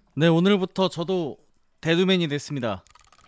네, 오늘부터 저도 데드맨이 됐습니다.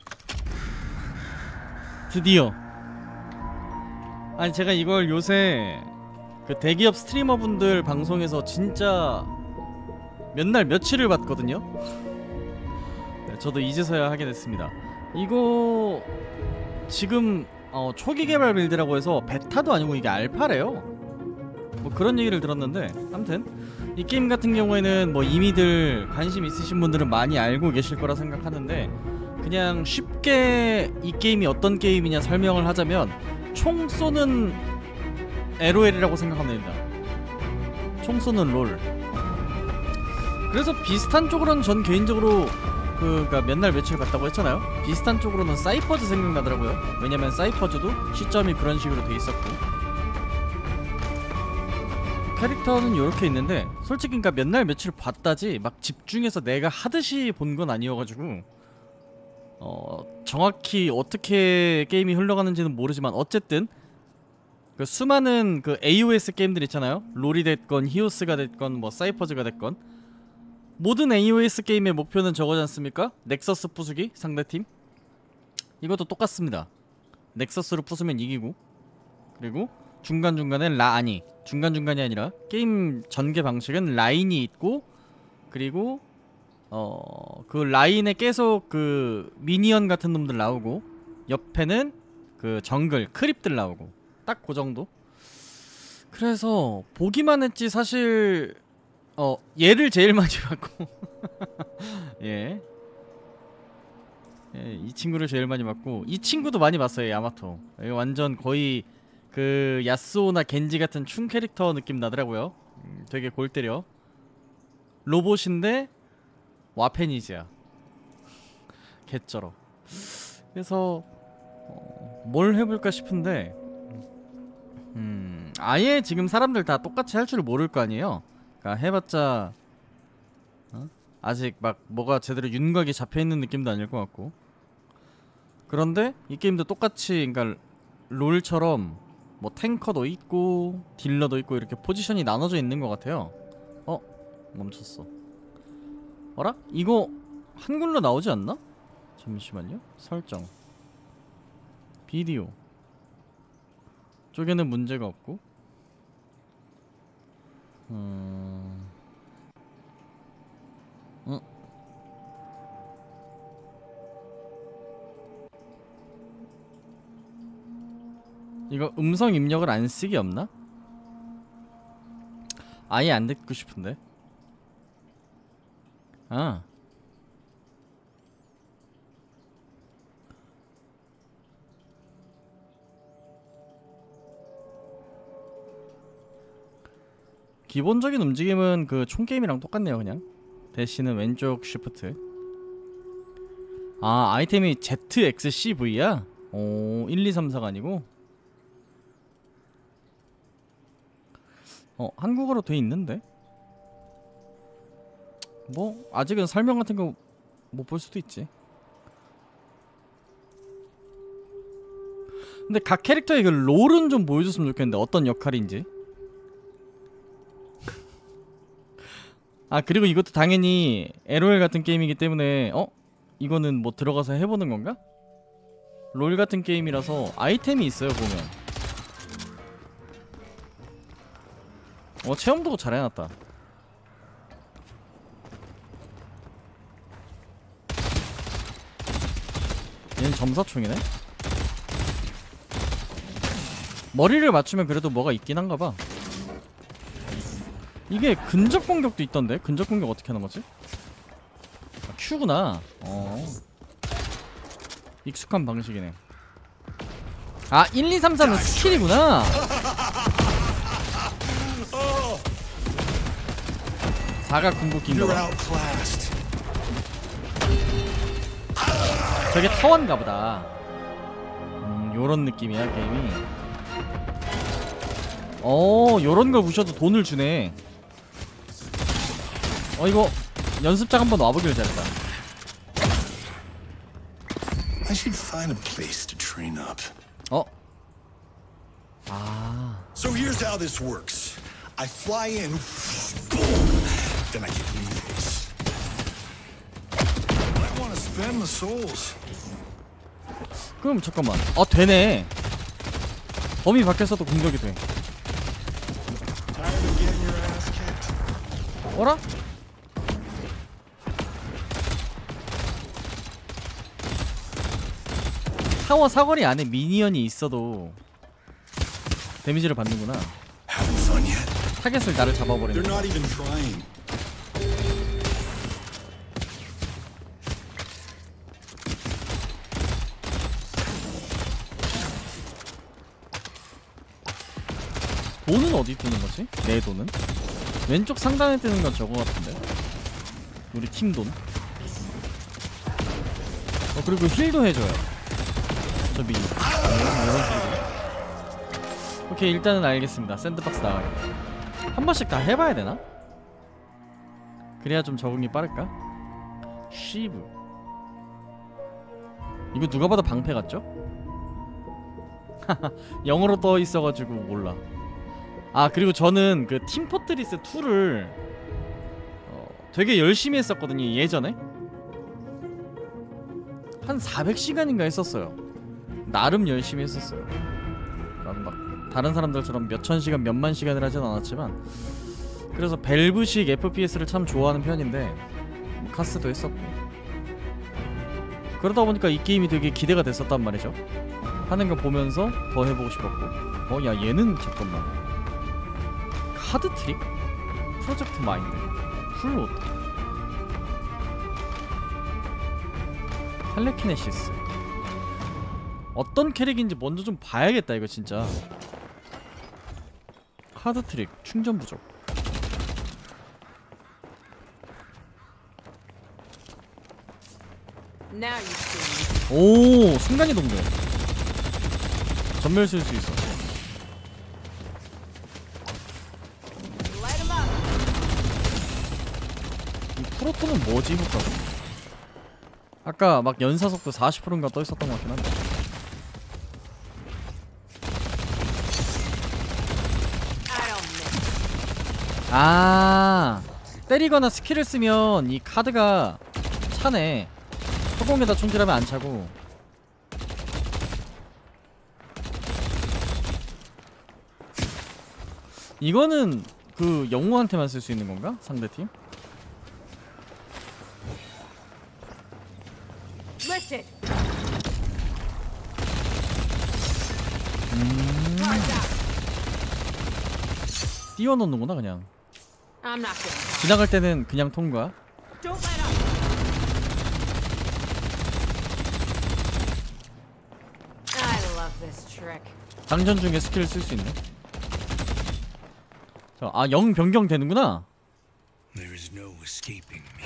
드디어. 아니, 제가 이걸 요새 그 대기업 스트리머분들 방송에서 진짜 몇 날 며칠을 봤거든요. 네, 저도 이제서야 하게 됐습니다. 이거 지금 초기 개발 빌드라고 해서 베타도 아니고 이게 알파래요. 뭐 그런 얘기를 들었는데, 아무튼 이 게임 같은 경우에는 뭐 이미들 관심 있으신 분들은 많이 알고 계실 거라 생각하는데, 그냥 쉽게 이 게임이 어떤 게임이냐 설명을 하자면 총 쏘는 LOL이라고 생각하면 됩니다. 총 쏘는 롤. 그래서 비슷한 쪽으로는 전 개인적으로 그니까 몇 날 며칠 갔다고 했잖아요. 비슷한 쪽으로는 사이퍼즈 생각나더라고요. 왜냐면 사이퍼즈도 시점이 그런 식으로 돼 있었고, 캐릭터는 요렇게 있는데, 솔직히 그니까 몇 날 며칠 봤다지 막 집중해서 내가 하듯이 본 건 아니어가지고 정확히 어떻게 게임이 흘러가는지는 모르지만, 어쨌든 그 수많은 그 AOS 게임들 있잖아요. 롤이 됐건 히오스가 됐건 뭐 사이퍼즈가 됐건, 모든 AOS 게임의 목표는 저거지 않습니까? 넥서스 부수기, 상대팀. 이것도 똑같습니다. 넥서스를 부수면 이기고, 그리고 중간중간에 중간중간이 아니라 게임 전개 방식은 라인이 있고, 그리고 그 라인에 계속 그 미니언 같은 놈들 나오고, 옆에는 그 정글 크립들 나오고, 딱 그 정도. 그래서 보기만 했지 사실 얘를 제일 많이 봤고 예, 이 친구를 제일 많이 봤고, 이 친구도 많이 봤어요. 야마토. 이거 완전 거의 그 야스오나 겐지 같은 충 캐릭터 느낌 나더라고요. 되게 골 때려. 로봇인데 와페니즈야. 개쩔어. 그래서 뭘 해볼까 싶은데, 아예 지금 사람들 다 똑같이 할 줄 모를 거 아니에요. 그러니까 해봤자 아직 막 뭐가 제대로 윤곽이 잡혀있는 느낌도 아닐 것 같고. 그런데 이 게임도 똑같이, 그러니까 롤처럼 뭐 탱커도 있고 딜러도 있고 이렇게 포지션이 나눠져 있는 것 같아요. 멈췄어. 어라? 이거 한글로 나오지 않나? 잠시만요. 설정, 비디오 쪽에는 문제가 없고, 이거 음성 입력을 안 쓰기 없나? 아예 안 듣고 싶은데. 기본적인 움직임은 그 총게임이랑 똑같네요. 그냥 대시는 왼쪽 쉬프트. 아이템이 ZXCV야? 1, 2, 3, 4가 아니고? 한국어로 돼 있는데? 뭐 아직은 설명 같은 거 못 볼 수도 있지. 근데 각 캐릭터의 그 롤은 좀 보여줬으면 좋겠는데, 어떤 역할인지. 그리고 이것도 당연히 LOL 같은 게임이기 때문에 이거는 뭐 들어가서 해보는 건가? 롤 같은 게임이라서 아이템이 있어요, 보면. 체험도 잘 해놨다. 얘는 점사총이네? 머리를 맞추면 그래도 뭐가 있긴 한가봐. 이게 근접 공격도 있던데? 근접 공격 어떻게 하는 거지? Q구나. 익숙한 방식이네. 1, 2, 3, 4는 스킬이구나. 4가 궁극기인가봐. 저게 타원가보다. 요런 느낌이야, 게임이. 요런 걸 부셔도 돈을 주네. 이거 연습장 한번 와보길 잘했다. I should find a place to train up. So here's how this works. I fly in, boom, then I get in the face. spend the souls. 그럼 잠깐만. 아 되네. 범위 밖에서도 공격이 돼. Tired of getting your ass kicked? 어라? 타워 사거리 안에 미니언이 있어도 데미지를 받는구나. Having fun yet? 타겟을 나를 잡아버리는 They're 거야. not even trying. 돈은 어디 뜨는 거지? 내 돈은? 왼쪽 상단에 뜨는 건 저거 같은데? 우리 팀 돈? 그리고 힐도 해줘요. 저 미니. 이런 식으로. 오케이, 일단은 알겠습니다. 샌드박스 나가게. 한 번씩 다 해봐야 되나? 그래야 좀 적응이 빠를까? 쉬브. 이거 누가 봐도 방패 같죠? 영어로 떠 있어가지고 몰라. 아, 그리고 저는 그 팀포트리스 2를 되게 열심히 했었거든요, 예전에. 한 400시간인가 했었어요. 나름 열심히 했었어요. 난 막 다른 사람들처럼 몇천 시간, 몇만 시간을 하진 않았지만, 그래서 밸브식 FPS를 참 좋아하는 편인데 뭐 카스도 했었고, 그러다 보니까 이 게임이 되게 기대가 됐었단 말이죠. 하는 거 보면서 더 해보고 싶었고. 야, 얘는 잠깐만. 카드 트릭? 프로젝트 마인드, 풀로드, 텔레키네시스. 어떤 캐릭인지 먼저 좀 봐야겠다 이거 진짜. 카드 트릭, 충전 부족. 오, 순간이동돼. 전멸 쓸 수 있어. 이 프로토는 뭐지 효과가? 아까 막 연사속도 40%인가 떠있었던 것 같긴 한데. 아, 때리거나 스킬을 쓰면 이 카드가 차네. 허공에다 총질하면 안 차고. 이거는 그 영웅한테만 쓸 수 있는 건가? 상대팀? 띄워놓는구나 그냥. 지나갈 때는 그냥 통과. 장전 중에 스킬을 쓸 수 있네. 자, 아, 영 변경 되는구나. There is no escaping me.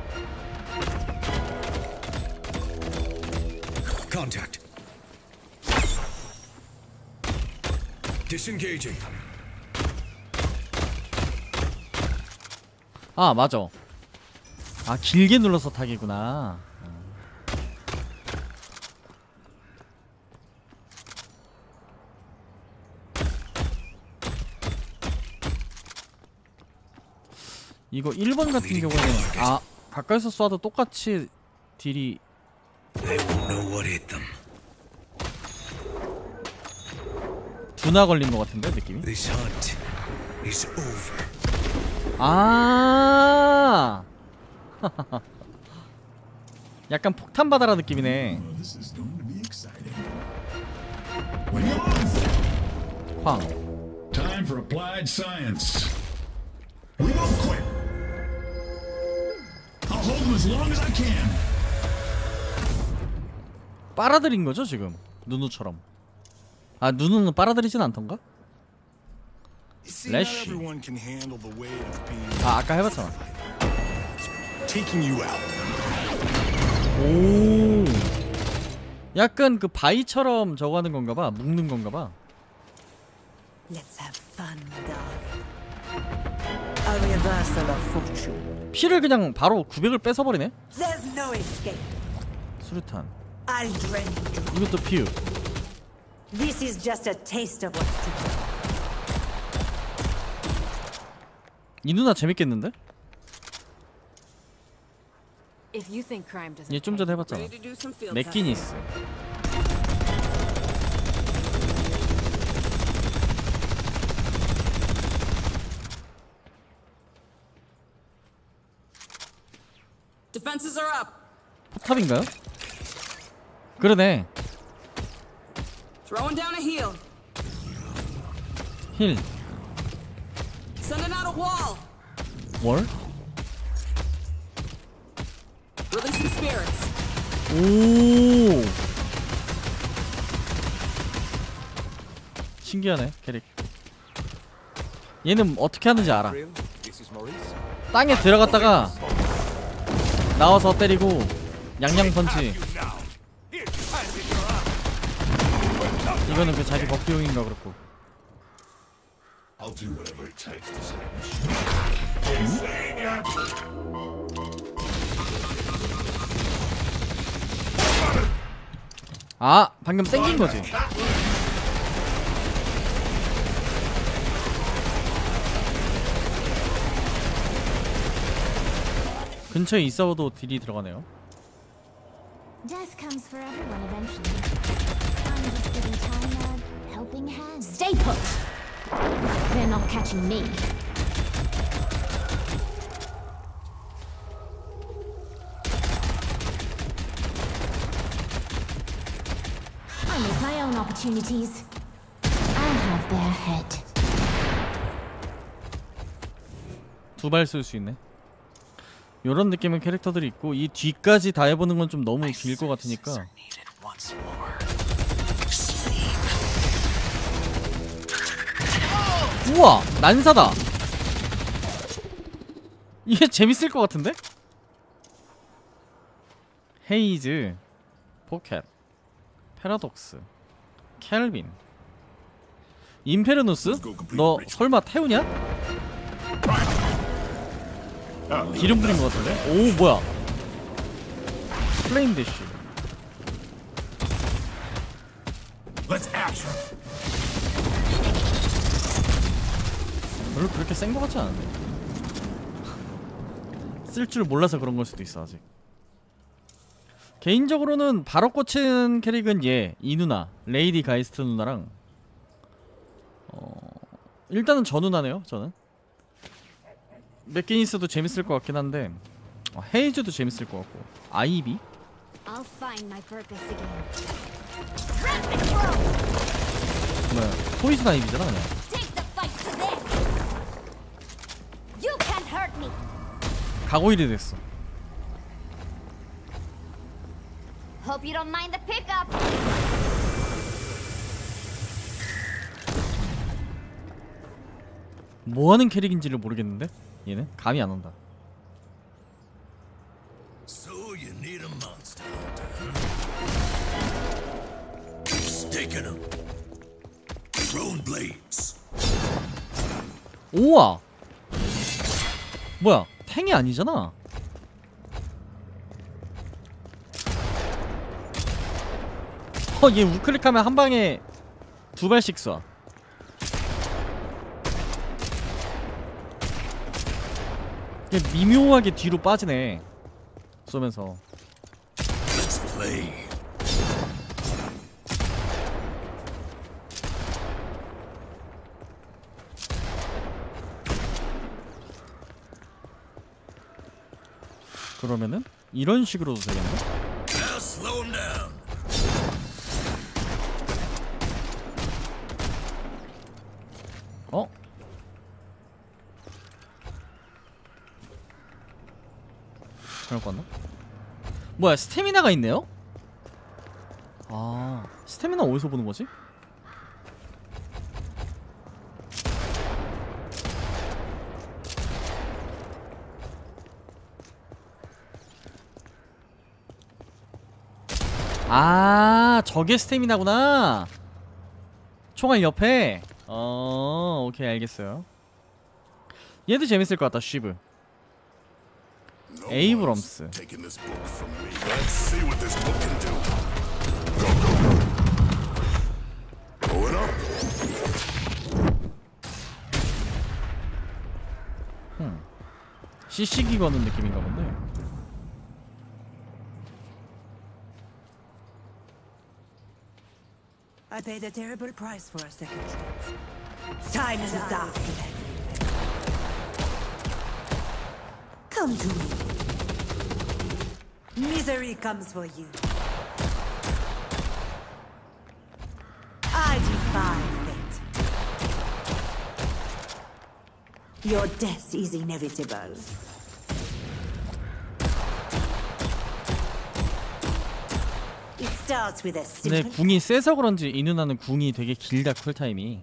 Contact. Disengaging. 아, 맞아. 아, 길게 눌러서 타기구나. 이거 1번 같은 경우에는 아, 가까이서 쏴도 똑같이 딜이 두나 걸린 것 같은데 느낌이? 아 약간 폭탄 바다라 느낌이네. 황. Time for applied science. We won't quit. I'll hold them as long as I can. 빨아들인 거죠 지금 누누처럼. 아, 누누는 빨아들이진 않던가? 래쉬. 아, 아까 해봤잖아. 오, 약간 그 바위처럼 저거 하는 건가봐. 묶는 건가봐. Let's have fun, dog. A reversal of fortune. 피를 그냥 바로 900을 뺏어버리네? There's no escape. 수류탄. I'll drain you. 이것도 피우. This is just a taste of what's to come. 이 누나 재밌겠는데? If you think crime doesn't 얘 좀 전에 해봤잖아. ready to do some field 맥기니스. Defenses are up. 포탑인가요? 그러네. Throwing down a heel. 힐. Sending out a wall. 월? Releasing spirits. 오. 신기하네 캐릭. 얘는 어떻게 하는지 알아. 땅에 들어갔다가 나와서 때리고 양양 펀치. 이거는 그 자기 버프용인가 그렇고. 아, 방금 땡긴 거지. 근처에 있어도 딜이 들어가네요. Death comes for everyone eventually. I'm just giving time a helping hand. Stay put. They're not catching me. I make my own opportunities. I have their head. 두 발 쓸 수 있네. 요런 느낌의 캐릭터들이 있고 이 뒤까지 다 해보는 건 좀 너무 길 것 같으니까. 우와! 난사다! 이게 재밌을 것 같은데? 헤이즈, 포켓, 패러독스, 켈빈, 임페르누스? 너 설마 태우냐? 기름 뿌린 것 같은데? 오 뭐야? 플레임 대쉬. 별로 그렇게 센 것 같지 않은데? 쓸 줄 몰라서 그런 걸 수도 있어 아직. 개인적으로는 바로 꽂힌 캐릭은 얘, 이 누나, 레이디 가이스트 누나랑 일단은 저 누나네요 저는. 맥기니스도 재밌을 것 같긴 한데 헤이즈도 재밌을 것 같고 아이비? I'll find my purpose again. 뭐야 포이즌 아이비잖아 그냥. Take the fight to them. You can't hurt me. 가고일이 됐어. Hope you don't mind the pickup. 뭐하는 캐릭인지를 모르겠는데? 얘는? 감이 안 온다. So you need a monster hunter, huh? Staking him. Throwing blades. 우와! 뭐야 탱이 아니잖아. 얘 우클릭하면 한 방에 두 발씩 쏴. 얘 미묘하게 뒤로 빠지네 쏘면서. Let's play. 그러면은 이런 식으로도 되겠네. Now slow him down. 어? 잘못 봤나? 뭐야 스태미나가 있네요? 아 스태미나 어디서 보는 거지? 아 저게 스태미나구나. 총알 옆에. 오케이 알겠어요. 얘도 재밌을 것 같다. 쉬브 에이브럼스. Taking this book from me. Let's see what this book can do. Go, go. Going up. CC기 거는 느낌인가 본데. I paid a terrible price for a second chance. Time to die. Come to me. Misery comes for you. I defy fate. Your death is inevitable. It starts with a 근데 simple. 궁이 세서 그런지 이 누나는 궁이 되게 길다 쿨타임이.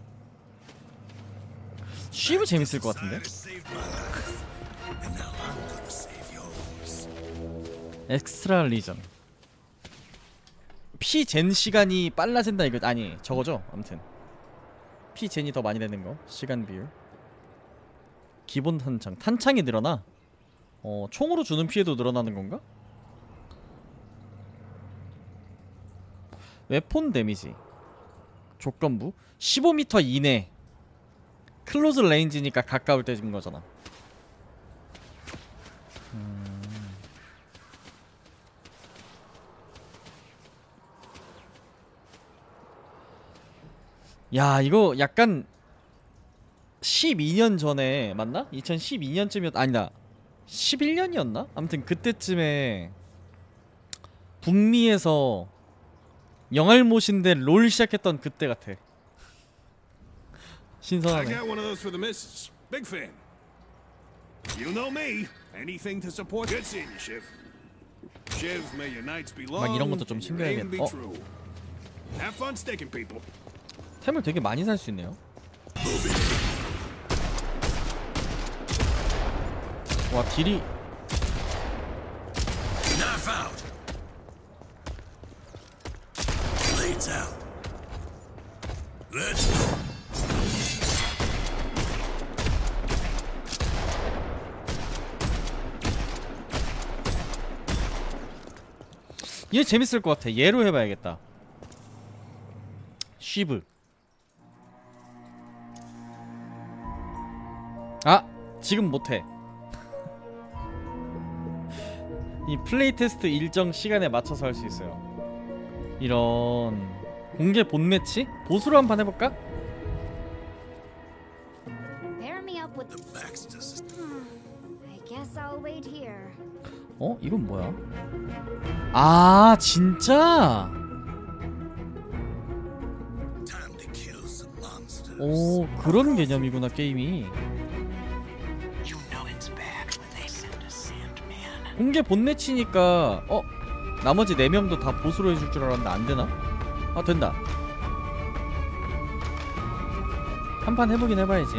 쉬브 재밌을 것 같은데? Saved my life, and now I'm gonna save yours. 엑스트라 리전. 피젠 시간이 빨라진다 이거 아니 저거죠? 아무튼 피젠이 더 많이 되는 거 시간 비율. 기본 탄창이 늘어나? 총으로 주는 피해도 늘어나는 건가? 웨폰 데미지 조건부 15m 이내 클로즈 레인지니까 가까울 때 준 거잖아. 야 이거 약간 12년 전에 맞나? 2012년쯤이었 아니다 11년이었나? 아무튼 그때쯤에 북미에서 영알못인데 롤 시작했던 그때 같아. I 신선하네. got one of those for the missus. Big fan. You know me. Anything to support. Good seeing you, Shiv. Shiv, may your nights be long. 이런 것도 좀 and your aim 챙겨야겠- be 어? true. Have fun sticking people. 템을 되게 많이 살 수 있네요. 와 딜이 Knife out. Blades out. Let's go. 얘 재밌을 것 같아. 얘로 해봐야겠다. 쉬브. 아! 지금 못해. 이 플레이 테스트 일정 시간에 맞춰서 할 수 있어요. 이런 공개 본 매치? 보수로 한판 해볼까? Pair me up with. The Baxters. I guess I'll wait here. 이건 뭐야? 아 진짜? Time to kill some monsters. 오 그런 개념이구나 게임이. You know it's bad when they send a Sandman. 공개 본 매치니까 나머지 4명도 다 보수로 해줄 줄 알았는데 안 되나? 아 된다. 한 판 해보긴 해봐야지.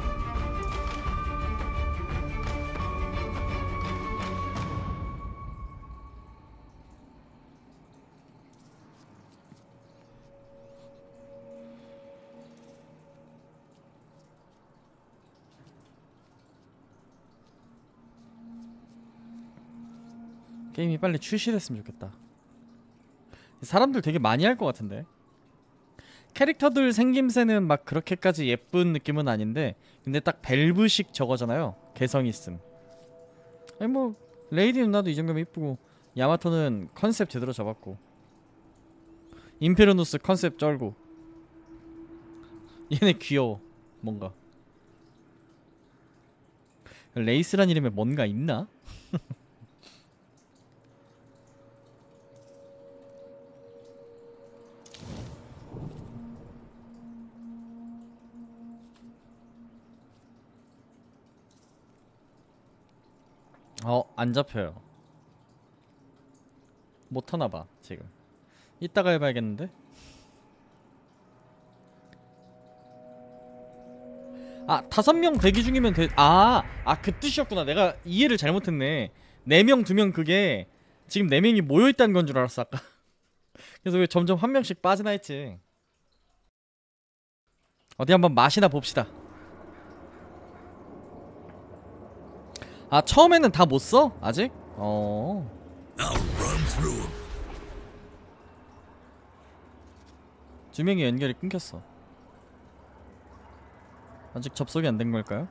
게임이 빨리 출시됐으면 좋겠다. 사람들 되게 많이 할 것 같은데. 캐릭터들 생김새는 막 그렇게까지 예쁜 느낌은 아닌데 근데 딱 벨브식 저거잖아요. 개성 있음. 아니 뭐 레이디 누나도 이 정도면 이쁘고 야마토는 컨셉 제대로 잡았고 임페르노스 컨셉 쩔고 얘네 귀여워. 뭔가 레이스란 이름에 뭔가 있나? 안 잡혀요. 못 하나봐 지금. 이따가 해봐야겠는데. 아 5명 대기 중이면 돼. 그 뜻이었구나. 내가 이해를 잘못했네. 4명 2명 그게 지금 4명이 모여있다는 건 줄 알았어 아까. 그래서 왜 점점 한 명씩 빠지나 했지. 어디 한번 맛이나 봅시다. 처음에는 다 못 써? 아직? I'll run through them. 2명이 연결이 끊겼어. 아직 접속이 안 된 걸까요?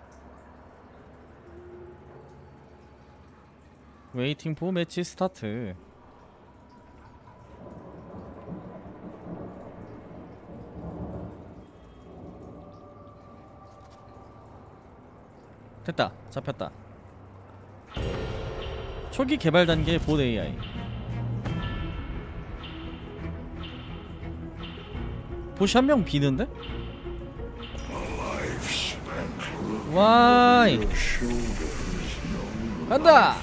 웨이팅 포 매치 스타트. 됐다. 잡혔다. 초기 개발 단계 봇 AI. 봇이 한 명 비는데? 와이. 간다.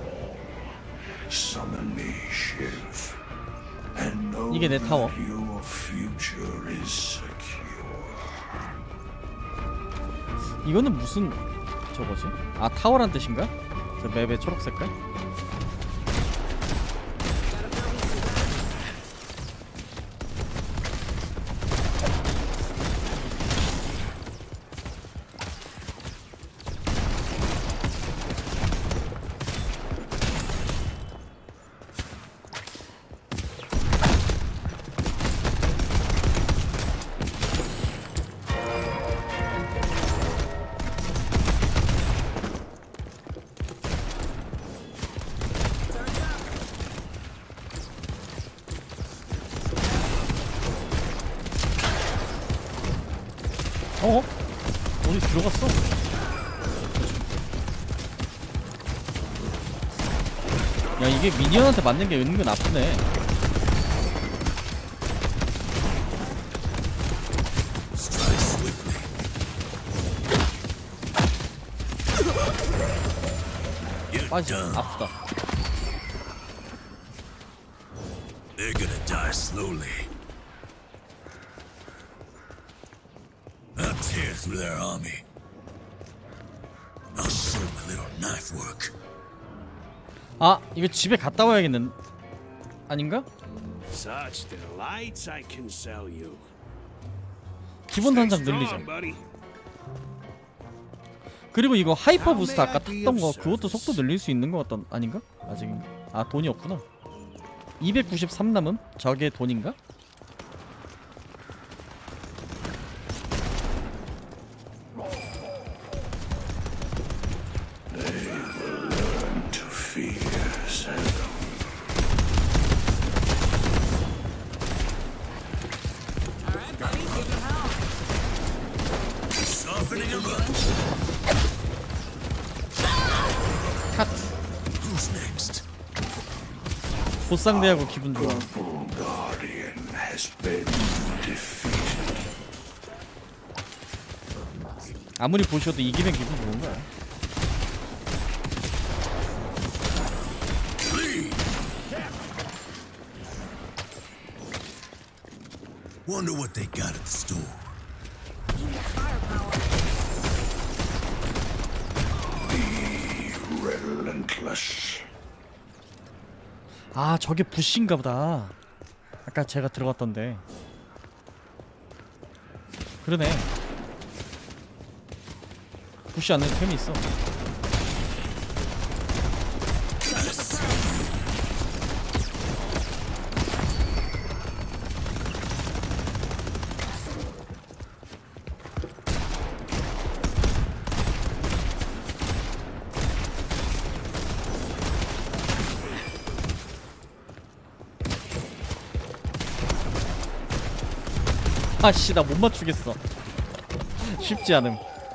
Summon me, Shiv, and know 이게 내 타워. your future is secure. 이거는 무슨 저거지? 아 타워란 뜻인가? 저 맵의 초록 색깔? 어? 어디 들어갔어? 야 이게 미니언한테 맞는 게 은근 아프네. 빠지 아프다. They're gonna die slowly. I'll tear through their army. I'll show my little knife work. 아 이거 집에 갔다 와야겠는 아닌가? Such delights I can sell you. 기본 단장 Stay 늘리자. strong, buddy. 그리고 이거 하이퍼 부스트 아까 탔던 거 그것도 속도 늘릴 수 있는 거 같던 아닌가? 아직인가? 아 돈이 없구나. 293 남음? 저게 돈인가? To fear Saddam. Softening him up. 컷. Who's next? 보상대하고 기분 좋아. Guardian has been defeated. 아무리 보셔도 이기면 기분 좋은 거야. Wonder what they got at the store. Be relentless. 아 저게 부시인가 보다. 아까 제가 들어갔던데. 그러네. 부시 안에 템이 있어. 아씨 나 못 맞추겠어. 쉽지 않음.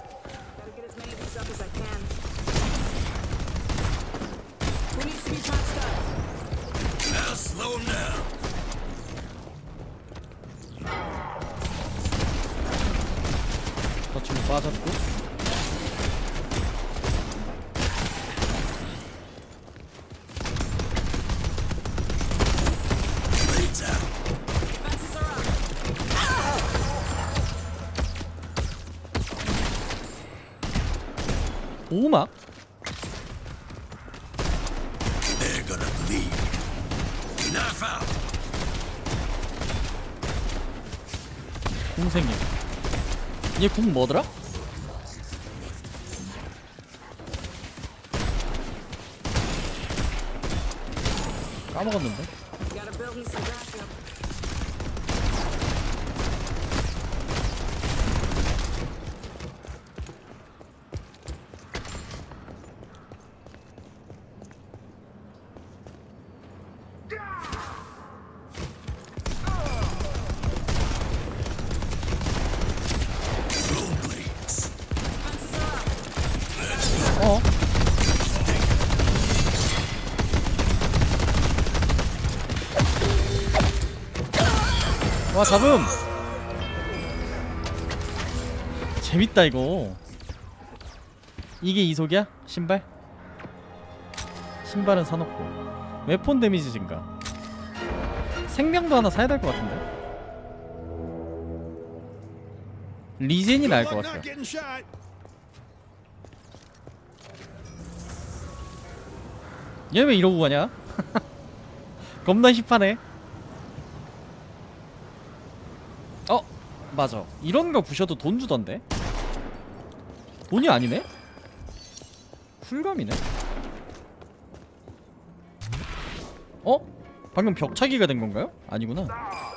Now slow him down. 저 친구 빠졌고. Blades out. 오막? They're gonna bleed. Knife out. 궁 생김. 얘 궁 뭐더라? 까먹었는데. Throw blades. Let's 와 잡음. 재밌다 이거. 이게 이속이야? 신발? 신발은 사놓고. 웨폰 데미지 증가. 생명도 하나 사야 될 것 같은데. 리젠이 나을 것 같아요. 얘 왜 이러고 가냐? 겁나 힙하네. 맞아. 이런 거 부셔도 돈 주던데? 돈이 아니네? 쿨감이네? 방금 벽차기가 된 건가요? 아니구나.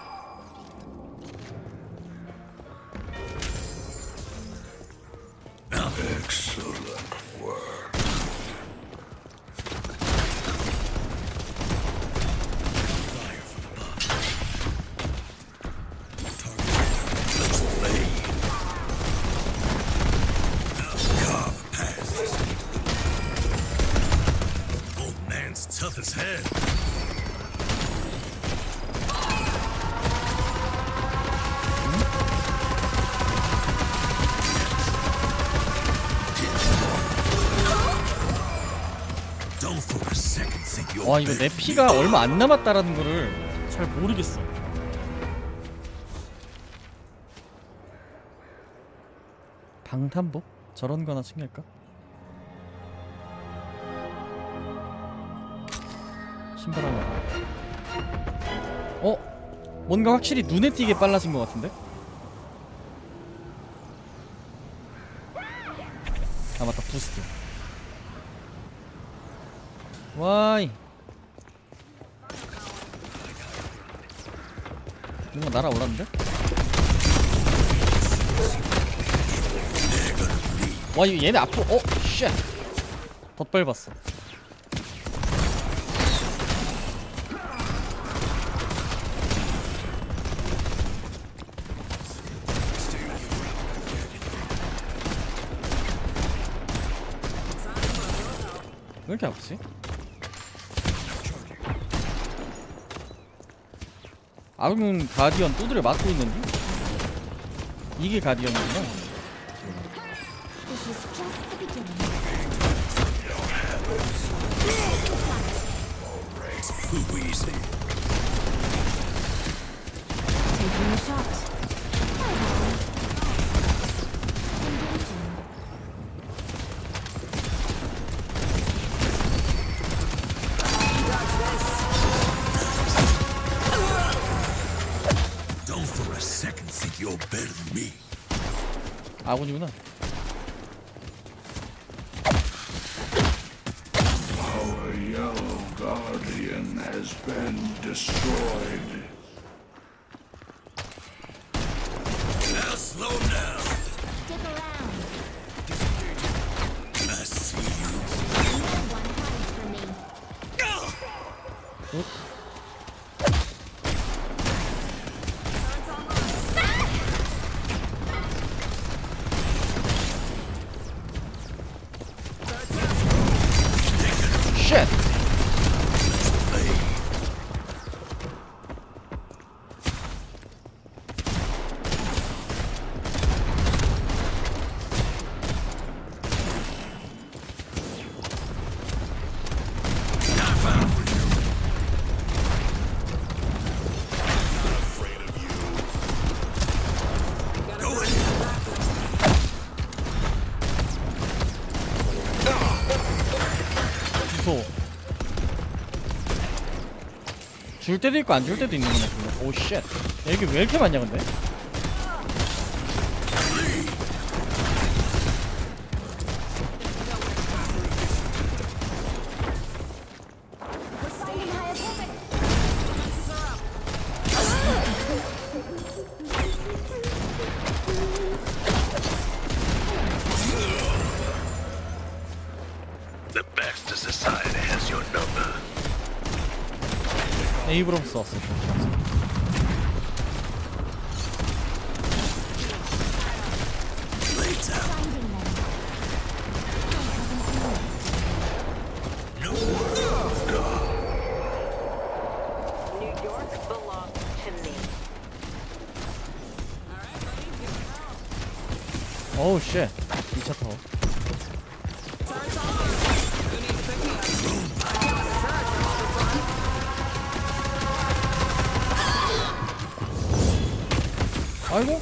Tough as hell. Don't for a second think you're 와 이거 내 피가 얼마 안 남았다라는 거를 잘 모르겠어. 방탄복? 저런 거나 챙길까? 신발 하나. 뭔가 확실히 눈에 띄게 빨라진 것 같은데? 아 맞다 부스트. 와이. 뭔가 날아올랐는데? 와 이거 얘네 앞으로 쉣 덧밟았어. 왜 이렇게 아프지? 아군 가디언 두드려 맞고 있는데? 이게 가디언이구나. This is just the beginning. too easy. Taking a shot. Engaging. Don't for a second think you're better than me. 아군이구나. Our yellow guardian has been destroyed. Now slow down. Stick around. I see you. No one hides from me. 쉣! 무서워. 줄 때도 있고 안 줄 때도 있는 거네. 오 쉣. 여기 왜 이렇게 많냐 근데? Finding higher pivot. The Baxter Society has your number. 에이브럼스 왔어. Finding them. New York belongs to me. 어우 쉣 2차 타워. 아이고.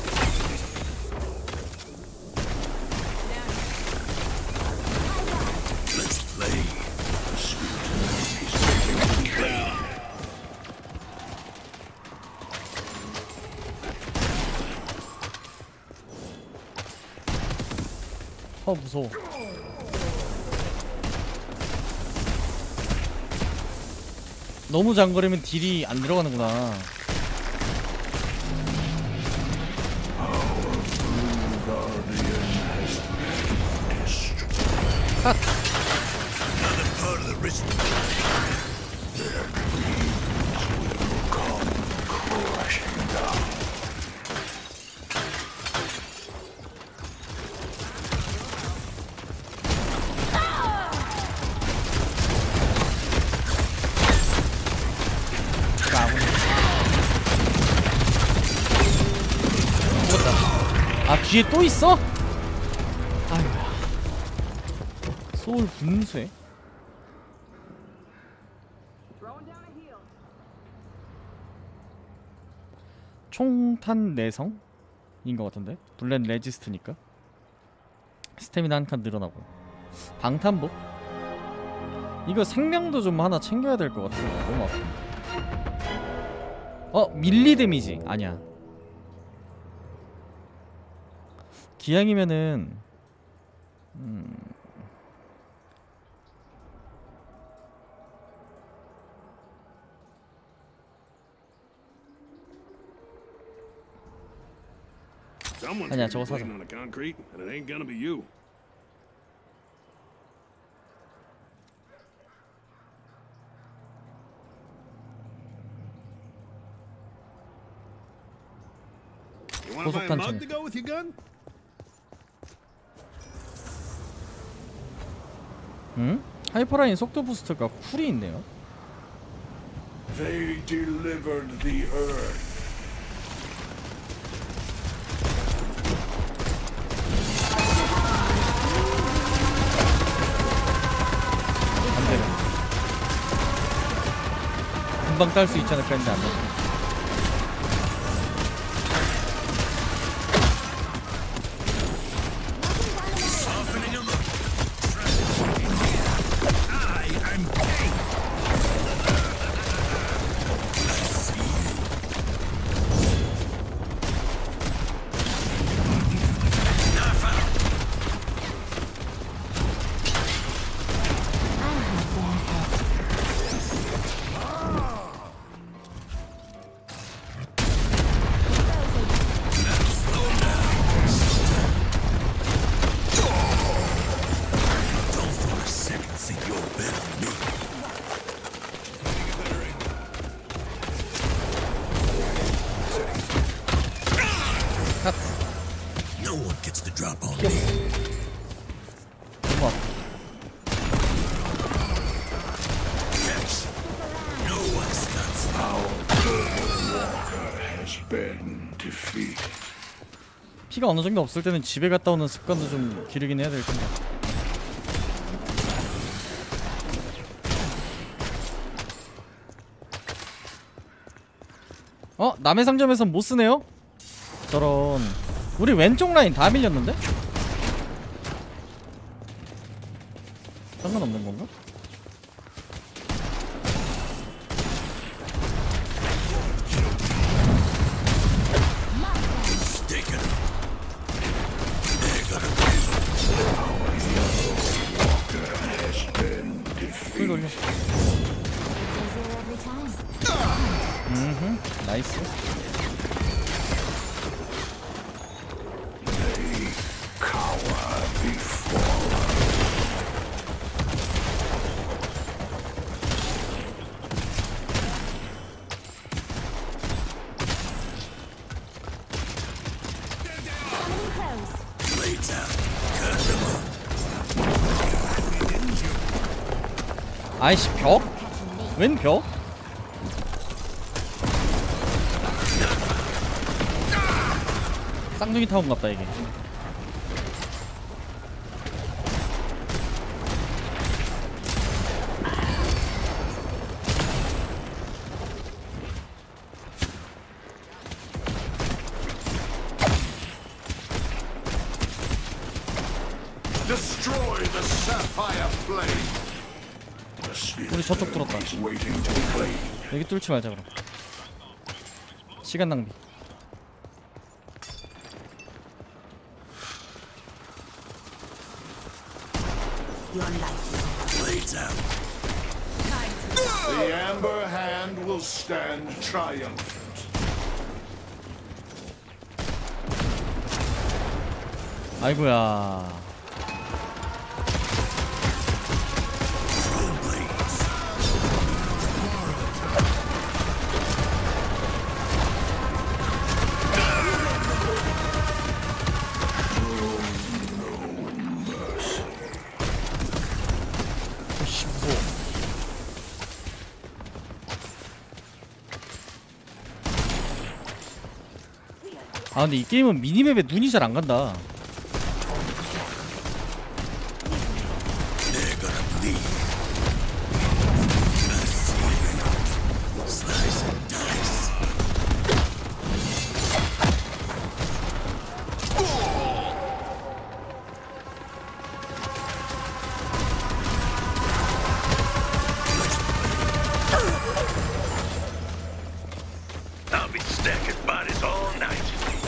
무서워. 너무 장거리면 딜이 안 들어가는구나. 아 뒤에 또 있어? 아이고야. 소울 분쇄? 총탄 내성인 것 같은데? 블렌 레지스트니까 스태미나 한 칸 늘어나고 방탄복? 이거 생명도 좀 하나 챙겨야 될 것 같아. 너무 아파. 밀리 데미지 아니야. 기양이면은 Someone's 아니야, gonna 저거 be 사자. bleeding on the concrete, and it ain't gonna be you. You wanna buy a 고속탄창. mug to go with your gun? 하이퍼라인 속도 부스터가 쿨이 있네요. They delivered the earth. 안되네. 금방 딸 수 있지 않을까 했는데 안돼. No one gets the drop on me. 너무 아파. No one stops me. Has been defeated. 피가 어느 정도 없을 때는 집에 갔다 오는 습관도 좀 기르긴 해야 될 텐데. 남의 상점에선 못 쓰네요? 저런. 우리 왼쪽 라인 다 밀렸는데? 상관없는 건가? Taken. 소리 돌려. Easier every time. 나이스. Coming close. Lay down. 아이씨 벽? 웬 벽? 쌍둥이 타운 같다 이게. 우리 저쪽 뚫었다. Is waiting to be played. 여기 뚫지 말자 그럼. 시간 낭비. Your life. Blades out. The Amber Hand will stand triumphant. 아이고야. Throw blades. 아 근데 이 게임은 미니맵에 눈이 잘 안 간다. They're gonna bleed. Slice and dice. I'll be stacking bodies all night.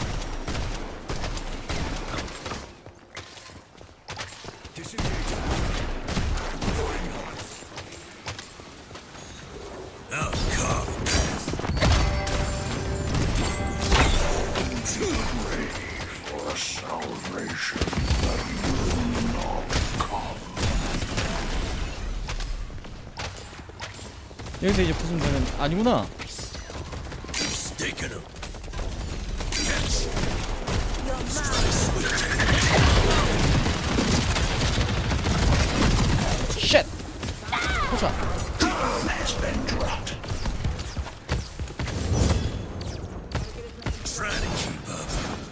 I'll carve a path. For a salvation that will not come. 여기서 이제 부수면 되는 아니구나. Sticking 'em. Catch. Strike swift. 쉣. 보자. Has been dropped. Trying to keep up.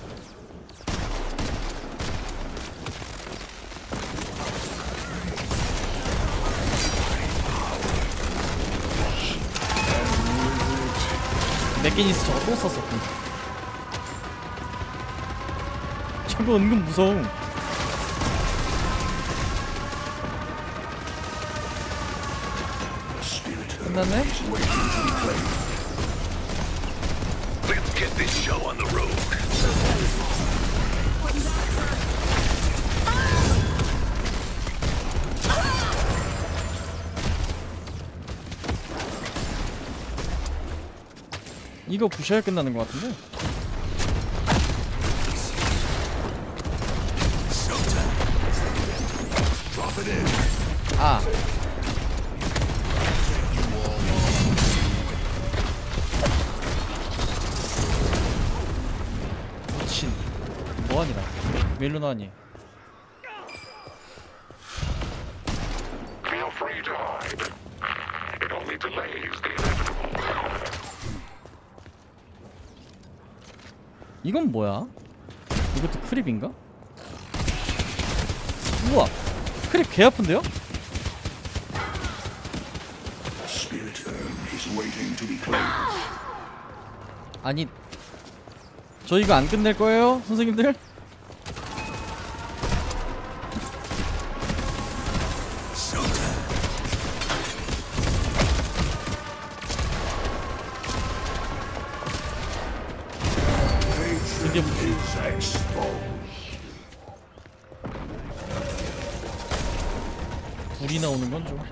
맥기니스 저거 또 썼었군. 저거 은근 무서워. 끝났네? Let's get this show on the road. 이거 부셔야 끝나는 것 같은데? Drop it in. 아 미친 뭐하니라 왜 일로 나왔니? Feel free to hide. It only delays the inevitable. 이건 뭐야? 이것도 크립인가? 우와 크립 개 아픈데요? Spirit Urn is waiting to be claimed. 아니 저 이거 안 끝낼 거예요? 선생님들? 이게 Is exposed. 불이 나오는 건 좀.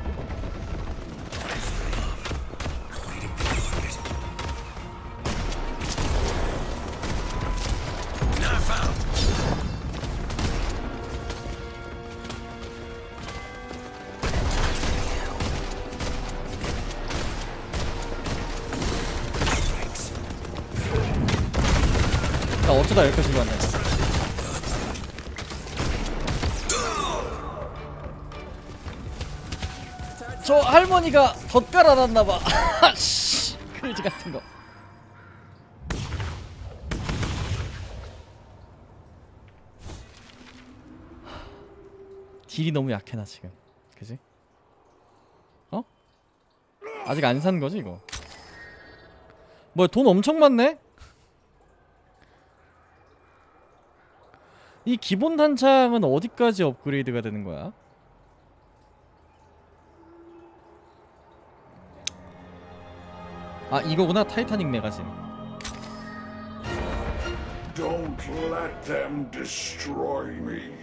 나 어쩌다 여기까지 왔네. 저 할머니가 덧갈 안 왔나봐. 씨, 그지 같은 거. 딜이 너무 약해 나 지금. 그지? 어? 아직 안 산 거지 이거? 뭐야 돈 엄청 많네? 이 기본 단창은 어디까지 업그레이드가 되는 거야? 아 이거구나 타이타닉 매거진. Don't let them destroy me.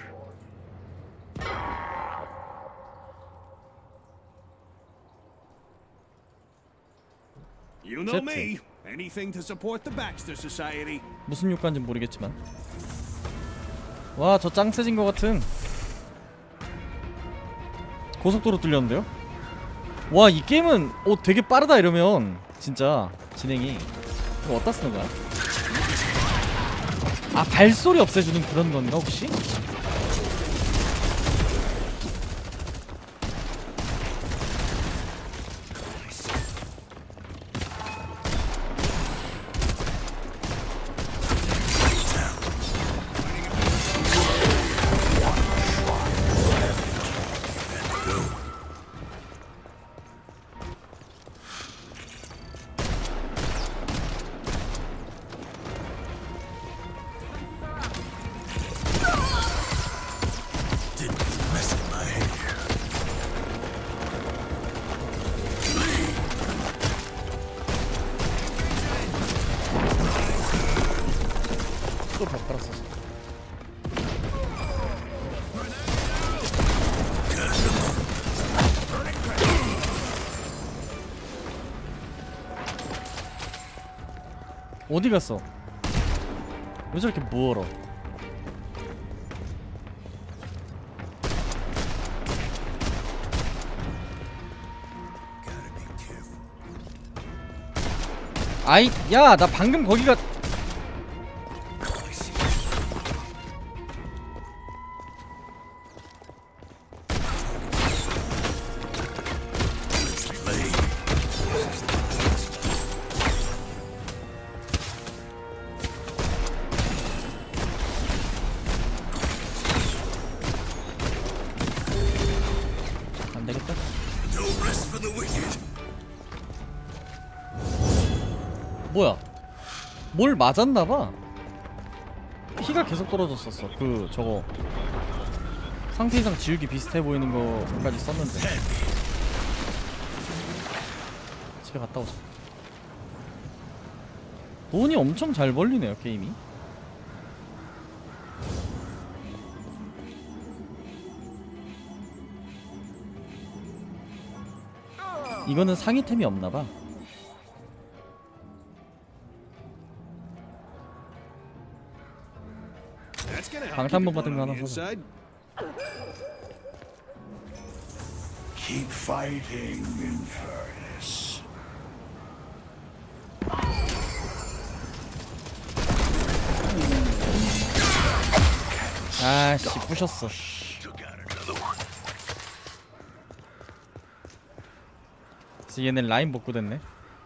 You know me. Anything to support the Baxter Society. 무슨 효과인지 모르겠지만. 와 저 짱 세진 것 같은. 고속도로 뚫렸는데요? 와 이 게임은 되게 빠르다 이러면 진짜 진행이. 이거 어디다 쓰는 거야? 아 발소리 없애주는 그런 건가 혹시? 또 바꿔놨어. 어디 갔어? 왜 저렇게 멀어? 아이, 야, 나 방금 거기가 안 되겠다. 뭐야? 뭘 맞았나봐. 피가 계속 떨어졌었어. 그 저거 상태 이상 지우기 비슷해 보이는 거까지 썼는데. 집에 갔다 오자. 돈이 엄청 잘 벌리네요 게임이. 이거는 상위템이 없나봐. 방탄복 같은 거 하나 사자. Keep fighting, Infernus. 아씨 부셨어. 얘네 라인 복구됐네.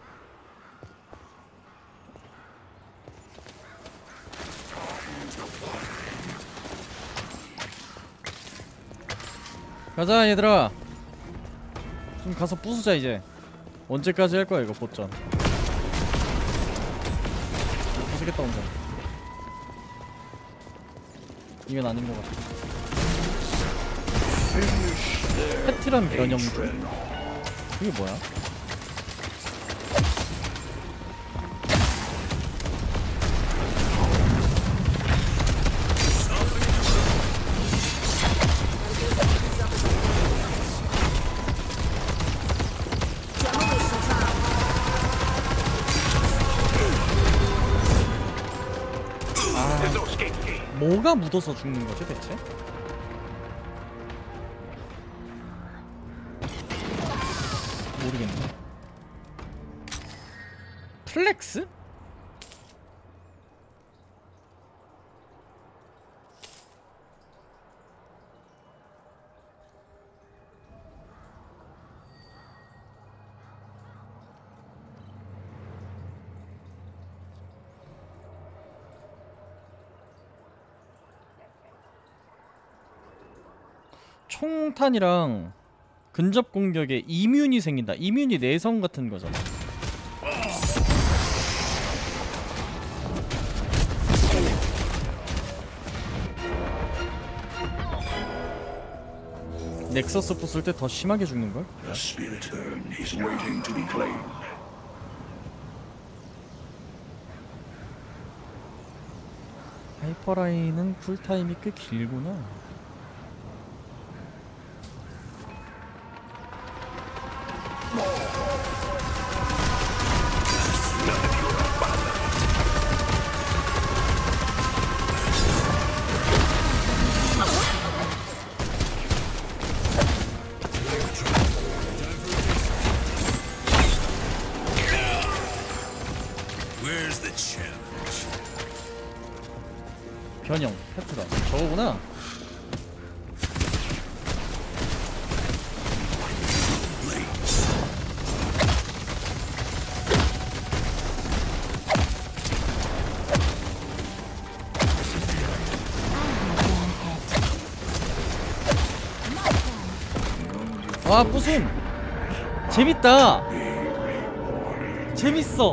가자 얘들아. 좀 가서 부수자 이제. 언제까지 할 거야 이거 보전. 부수겠다 혼자. 이건 아닌 것 같아. 패티란 변형들. 이게 뭐야? 뭐가 묻어서 죽는 거지 대체? 모르겠네. 플렉스? 총탄이랑 근접 공격에 이뮨이 생긴다. 이뮨이 내성 같은 거잖아. 넥서스 부술 때 더 심하게 죽는 걸? The spirit urn is waiting to be claimed. 하이퍼라인은 쿨타임이 꽤 길구나. Where's the challenge? 변형 패트가 저거구나. 와 부숨 재밌다. 재밌어.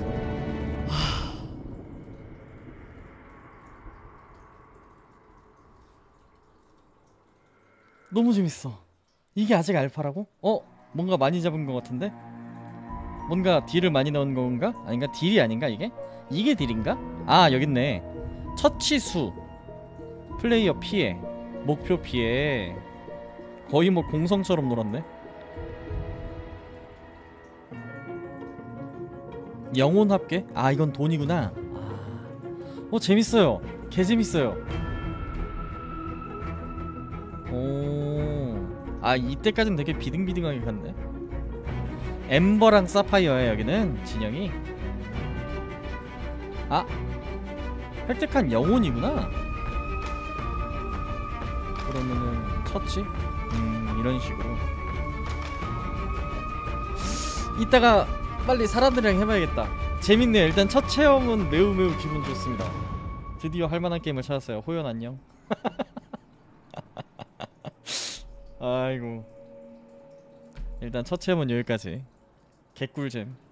너무 재밌어. 이게 아직 알파라고? 뭔가 많이 잡은 것 같은데? 뭔가 딜을 많이 넣은 건가? 아닌가? 딜이 아닌가 이게? 이게 딜인가? 아 여깄네. 처치수, 플레이어 피해, 목표 피해. 거의 뭐 공성처럼 놀았네. 영혼 합계? 아 이건 돈이구나. 재밌어요. 개 재밌어요. 이때까지는 되게 비등비등하게 갔네. 엠버랑 사파이어야 여기는 진영이. 획득한 영혼이구나. 그러면은 처치? 이런 식으로. 이따가 빨리 사람들이랑 해봐야겠다. 재밌네요. 일단 첫 체험은 매우 기분 좋습니다. 드디어 할만한 게임을 찾았어요. 호연 안녕. 아이고 일단 첫 체험은 여기까지. 개꿀잼.